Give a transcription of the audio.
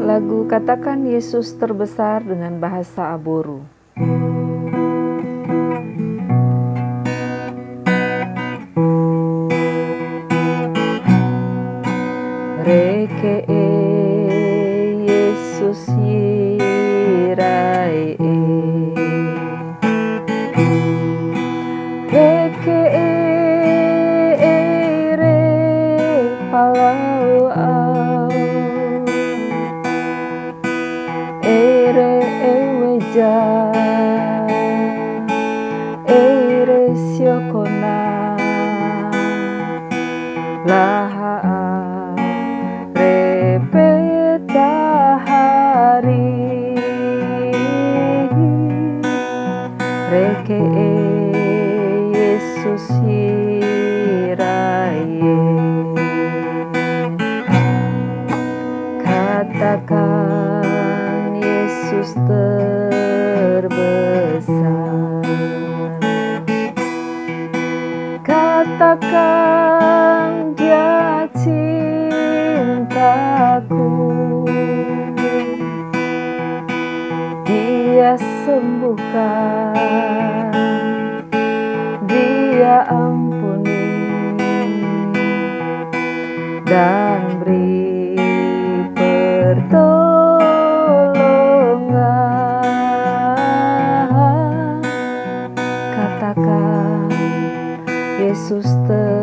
Lagu Katakan Yesus Terbesar dengan bahasa Aboru. Reke Yesus yirai Reke re palau au ere eweja ere siokona laha repeta hari reke Yesus hiraye katakan Yesus terbesar, katakan Dia cintaku, Dia sembuhkan, Dia ampuni dan beri pertolongan. Katakan Yesus